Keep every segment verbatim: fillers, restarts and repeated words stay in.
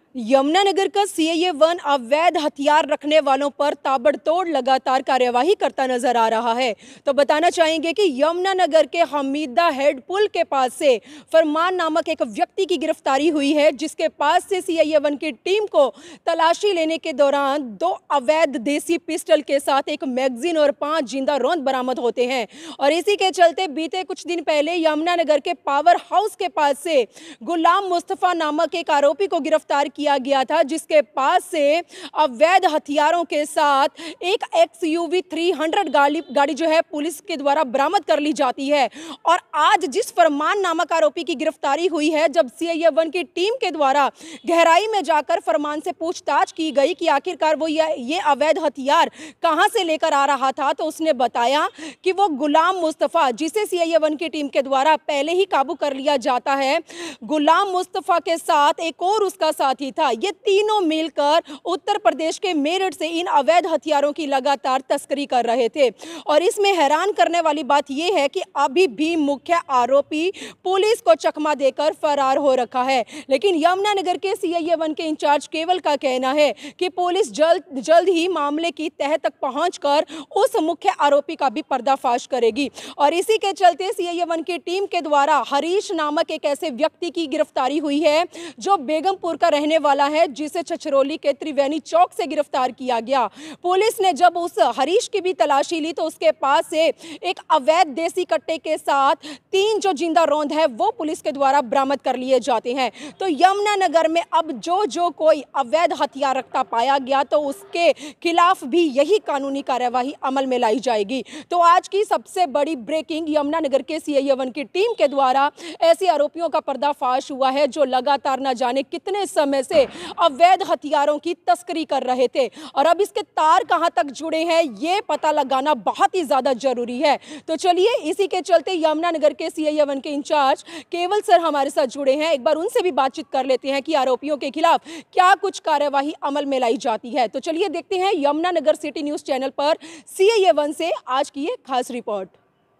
यमुनानगर का CIA one अवैध हथियार रखने वालों पर ताबड़तोड़ लगातार कार्यवाही करता नजर आ रहा है। तो बताना चाहेंगे कि यमुनानगर के हमीदा हेड पुल के पास से फरमान नामक एक व्यक्ति की गिरफ्तारी हुई है, जिसके पास से सीआईए वन की टीम को तलाशी लेने के दौरान दो अवैध देसी पिस्टल के साथ एक मैगजीन और पांच जिंदा रौंद बरामद होते हैं। और इसी के चलते बीते कुछ दिन पहले यमुनानगर के पावर हाउस के पास से गुलाम मुस्तफा नामक एक आरोपी को गिरफ्तार किया गया था, जिसके पास से अवैध हथियारों के साथ एक एक्सयूवी तीन सौ गाड़ी गाड़ी जो है पुलिस के द्वारा बरामद कर ली जाती है। और आज जिस फरमान नामक आरोपी की गिरफ्तारी हुई है, जब सीआईए वन की टीम के द्वारा गहराई में जाकर फरमान से पूछताछ की गई कि आखिरकार वो ये, ये अवैध हथियार कहां से लेकर आ रहा था, तो उसने बताया कि वो गुलाम मुस्तफा, जिसे सीआईए वन की टीम के द्वारा पहले ही काबू कर लिया जाता है, गुलाम मुस्तफा के साथ एक और उसका साथी था। ये तीनों मिलकर उत्तर प्रदेश के मेरठ से इन अवैध हथियारों की लगातार तस्करी कर रहे थे। और इसमें हैरान करने वाली बात यह है कि अभी भी मुख्य आरोपी पुलिस को चकमा देकर फरार हो रखा है। लेकिन यमुनानगर के सीआईए वन के इंचार्ज केवल का कहना है कि पुलिस जल्द जल्द ही मामले की तह तक पहुंचकर उस मुख्य आरोपी का भी पर्दाफाश करेगी। और इसी के चलते सीआईए वन की टीम के द्वारा हरीश नामक एक ऐसे व्यक्ति की गिरफ्तारी हुई है, जो बेगमपुर का रहने वाला है, जिसे छछरौली के त्रिवेणी चौक से गिरफ्तार किया गया। पुलिस ने जब उस हरीश की भी तलाशी ली तो उसके पास से एक अवैध देसी कट्टे के साथ तीन जो जिंदा रौंद है वो पुलिस के द्वारा बरामद कर लिए जाते हैं। तो यमुनानगर में अब जो जो कोई अवैध हथियार रखता पाया गया तो उसके खिलाफ भी यही कानूनी कार्यवाही अमल में लाई जाएगी। तो आज की सबसे बड़ी ब्रेकिंग, यमुनानगर के सीआईए वन की टीम के द्वारा ऐसे आरोपियों का पर्दाफाश हुआ है, जो लगातार न जाने कितने समय से अवैध हथियारों की तस्करी कर रहे थे। और अब इसके तार कहां तक जुड़े हैं ये पता लगाना बहुत ही ज्यादा जरूरी है। तो चलिए, इसी के चलते यमुनानगर के सीआईए वन के इंचार्ज केवल सर हमारे साथ जुड़े हैं। एक बार उनसे भी बातचीत कर लेते हैं कि आरोपियों के खिलाफ क्या कुछ कार्यवाही अमल में लाई जाती है। तो चलिए देखते हैं यमुनानगर सिटी न्यूज चैनल पर सीआईए वन से आज की ये खास रिपोर्ट।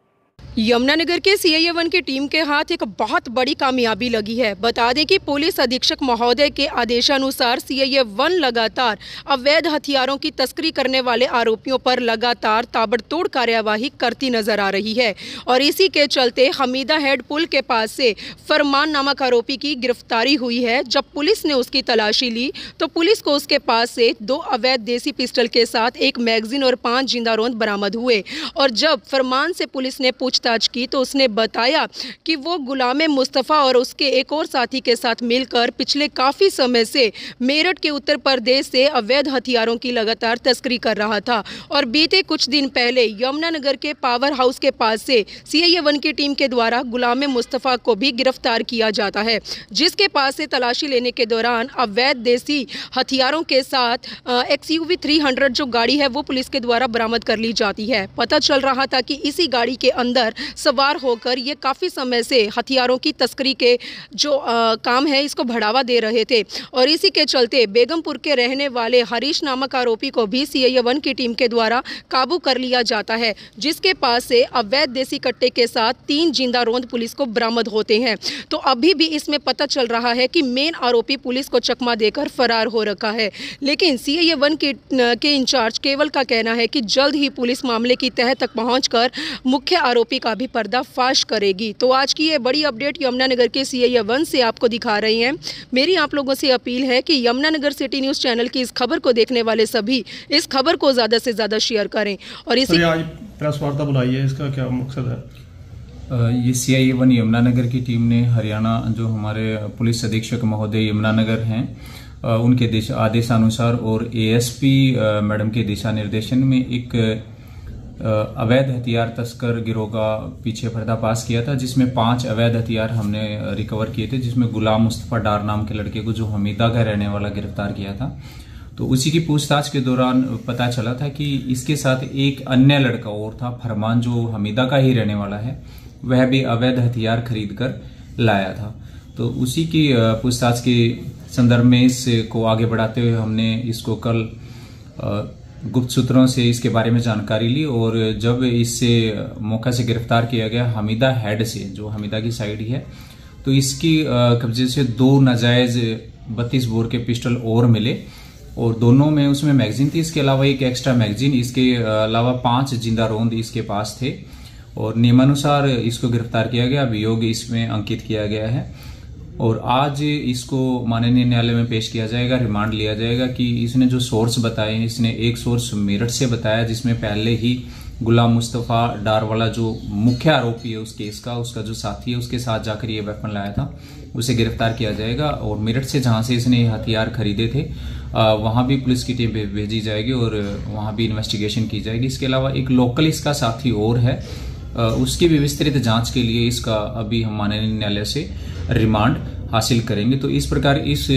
यमुनानगर के सीआईए वन की टीम के हाथ एक बहुत बड़ी कामयाबी लगी है। बता दें कि पुलिस अधीक्षक महोदय के आदेशानुसार सीआईए वन लगातार अवैध हथियारों की तस्करी करने वाले आरोपियों पर लगातार ताबड़तोड़ कार्यवाही करती नजर आ रही है। और इसी के चलते हमीदा हेड पुल के पास से फरमान नामक आरोपी की गिरफ्तारी हुई है। जब पुलिस ने उसकी तलाशी ली तो पुलिस को उसके पास से दो अवैध देसी पिस्टल के साथ एक मैगजीन और पांच जिंदा रौंद बरामद हुए। और जब फरमान से पुलिस ने पूछताछ की तो उसने बताया कि वो गुलाम मुस्तफा और उसके एक और साथी के साथ मिलकर पिछले काफी समय से मेरठ के उत्तर प्रदेश से अवैध हथियारों की लगातार तस्करी कर रहा था। और बीते कुछ दिन पहले यमुनानगर के पावर हाउस के पास से सीआईए वन की टीम के द्वारा गुलाम मुस्तफा को भी गिरफ्तार किया जाता है, जिसके पास से तलाशी लेने के दौरान अवैध देसी हथियारों के साथ एक्सयूवी तीन सौ जो गाड़ी है वो पुलिस के द्वारा बरामद कर ली जाती है। पता चल रहा था कि इसी गाड़ी के अंदर सवार होकर ये काफ़ी समय से हथियारों की तस्करी के जो आ, काम है इसको बढ़ावा दे रहे थे। और इसी के चलते बेगमपुर के रहने वाले हरीश नामक आरोपी को भी सीआईए वन की टीम के द्वारा काबू कर लिया जाता है, जिसके पास से अवैध देसी कट्टे के साथ तीन जिंदा रौंद पुलिस को बरामद होते हैं। तो अभी भी इसमें पता चल रहा है कि मेन आरोपी पुलिस को चकमा देकर फरार हो रखा है। लेकिन सीआईए वन के, के इंचार्ज केवल का कहना है कि जल्द ही पुलिस मामले की तह तक पहुंचकर मुख्य आरोपी का भी पर्दाफाश करेगी। तो आज की ये बड़ी अपडेट यमुनानगर के सीआईए वन से आपको दिखा रही हैं। मेरी आप लोगों से अपील है कि यमुनानगर सिटी न्यूज़ चैनल की इस खबर को देखने वाले सभी इस खबर को ज़्यादा से ज़्यादा शेयर करें। और इसी आज प्रेस वार्ता बुलाई है, इसका क्या मकसद है? ये सीआईए वन यमुनानगर की टीम ने हरियाणा जो हमारे पुलिस अधीक्षक महोदय यमुनानगर हैं उनके आदेशानुसार और एएसपी मैडम के दिशा निर्देशन में एक अवैध हथियार तस्कर गिरोह का पीछे पर्दाफाश किया था, जिसमें पांच अवैध हथियार हमने रिकवर किए थे, जिसमें गुलाम मुस्तफा डार नाम के लड़के को जो हमीदा का रहने वाला गिरफ्तार किया था। तो उसी की पूछताछ के दौरान पता चला था कि इसके साथ एक अन्य लड़का और था, फरमान, जो हमीदा का ही रहने वाला है, वह भी अवैध हथियार खरीद कर लाया था। तो उसी की पूछताछ के संदर्भ में इसको आगे बढ़ाते हुए हमने इसको कल गुप्त सूत्रों से इसके बारे में जानकारी ली। और जब इससे मौका से गिरफ्तार किया गया हमीदा हेड से, जो हमीदा की साइड ही है, तो इसकी कब्जे से दो नाजायज बत्तीस बोर के पिस्टल और मिले और दोनों में उसमें मैगजीन थी। इसके अलावा एक एक्स्ट्रा मैगजीन, इसके अलावा पांच जिंदा रोंद इसके पास थे और नियमानुसार इसको गिरफ्तार किया गया। अभियोग इसमें अंकित किया गया है और आज इसको माननीय न्यायालय में पेश किया जाएगा, रिमांड लिया जाएगा कि इसने जो सोर्स बताए, इसने एक सोर्स मेरठ से बताया जिसमें पहले ही गुलाम मुस्तफा डार वाला जो मुख्य आरोपी है उस केस का, उसका जो साथी है उसके साथ जाकर ये वेपन लाया था, उसे गिरफ्तार किया जाएगा। और मेरठ से जहां से इसने ये हथियार खरीदे थे वहां भी पुलिस की टीम भेजी जाएगी और वहां भी इन्वेस्टिगेशन की जाएगी। इसके अलावा एक लोकल इसका साथी और है, उसकी भी विस्तृत जांच के लिए इसका अभी हम माननीय न्यायालय से रिमांड हासिल करेंगे। तो इस प्रकार इस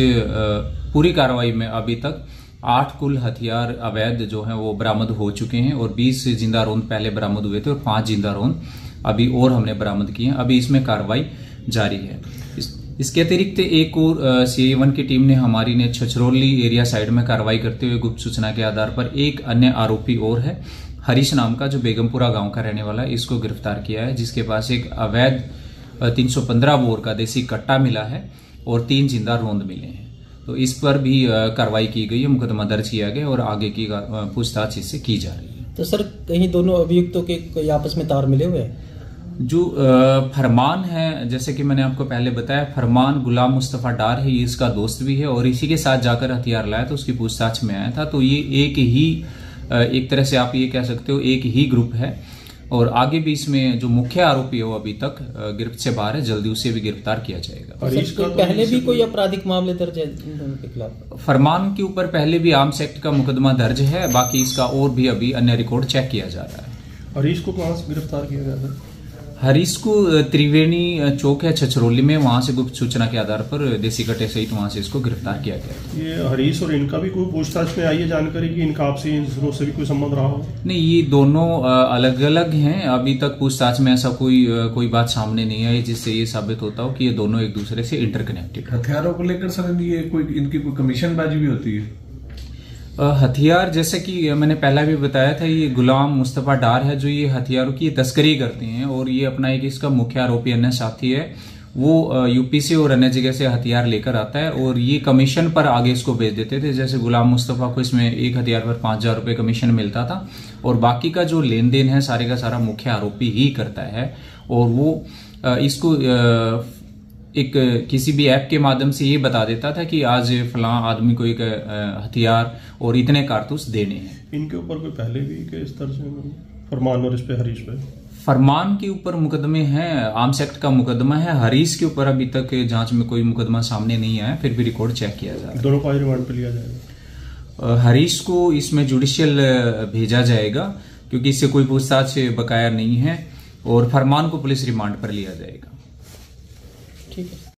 पूरी कार्रवाई में अभी तक आठ कुल हथियार अवैध जो हैं वो बरामद हो चुके हैं और बीस जिंदा रोंद पहले बरामद हुए थे और पांच जिंदा रोंद अभी और हमने बरामद किए हैं। अभी इसमें कार्रवाई जारी है। इस, इसके अतिरिक्त एक और सीआई वन की टीम ने हमारी ने छछरौली एरिया साइड में कार्रवाई करते हुए गुप्त सूचना के आधार पर एक अन्य आरोपी और है, हरीश नाम का, जो बेगमपुरा गांव का रहने वाला है, इसको गिरफ्तार किया है, जिसके पास एक अवैध तीन सौ पंद्रह बोर का देसी कट्टा मिला है और तीन जिंदा रोंद मिले हैं। तो इस पर भी कार्रवाई की गई है, मुकदमा दर्ज किया गया और आगे की पूछताछ इससे की जा रही है। तो सर कहीं दोनों अभियुक्तों के कोई आपस में तार मिले हुए हैं? जो फरमान है, जैसे कि मैंने आपको पहले बताया, फरमान गुलाम मुस्तफा डार है, ये इसका दोस्त भी है और इसी के साथ जाकर हथियार लाया तो उसकी पूछताछ में आया था। तो ये एक ही, एक तरह से आप ये कह सकते हो एक ही ग्रुप है और आगे भी इसमें जो मुख्य आरोपी है वो अभी तक गिरफ्त से बाहर है, जल्दी उसे भी गिरफ्तार किया जाएगा। और इसका तो पहले भी कोई आपराधिक मामले दर्ज है उनके खिलाफ? फरमान के ऊपर पहले भी आर्म्स एक्ट का मुकदमा दर्ज है, बाकी इसका और भी अभी अन्य रिकॉर्ड चेक किया जा रहा है। हरीश को कहां से गिरफ्तार किया गया था? हरीश को त्रिवेणी चौक है छछरौली में, वहां से गुप्त सूचना के आधार पर देसी कट्टे सहित वहां से इसको गिरफ्तार किया गया। ये हरीश और इनका भी कोई पूछताछ में आई है जानकारी कि इनका आपसी से भी कोई संबंध रहा हो? नहीं, ये दोनों अलग अलग हैं। अभी तक पूछताछ में ऐसा कोई कोई बात सामने नहीं आई जिससे ये साबित होता हो कि ये दोनों एक दूसरे से इंटरकनेक्टेड। हथियारों को लेकर सर ये कोई इनकी कोई कमीशनबाजी भी होती है? हथियार, जैसे कि मैंने पहला भी बताया था, ये गुलाम मुस्तफा डार है जो ये हथियारों की तस्करी करते हैं और ये अपना एक इसका मुख्य आरोपी अन्य साथी है, वो यूपी से और अन्य जगह से हथियार लेकर आता है और ये कमीशन पर आगे इसको बेच देते थे। जैसे गुलाम मुस्तफा को इसमें एक हथियार पर पांच हजार रुपये कमीशन मिलता था और बाकी का जो लेन देन है सारे का सारा मुख्य आरोपी ही करता है और वो इसको एक किसी भी ऐप के माध्यम से ये बता देता था कि आज फलां आदमी को एक हथियार और इतने कारतूस देने हैं। इनके ऊपर कोई पहले भी के इस तरह से फरमान और इस पे हरीश पे? फरमान के ऊपर मुकदमे हैं, आर्म्स एक्ट का मुकदमा है। हरीश के ऊपर अभी तक जांच में कोई मुकदमा सामने नहीं आया, फिर भी रिकॉर्ड चेक किया जा रहा है। दोनों को रिमांड पे लिया जाएगा? हरीश को इसमें जुडिशियल भेजा जाएगा क्योंकि इससे कोई पूछताछ बकाया नहीं है और फरमान को पुलिस रिमांड पर लिया जाएगा। ठीक है।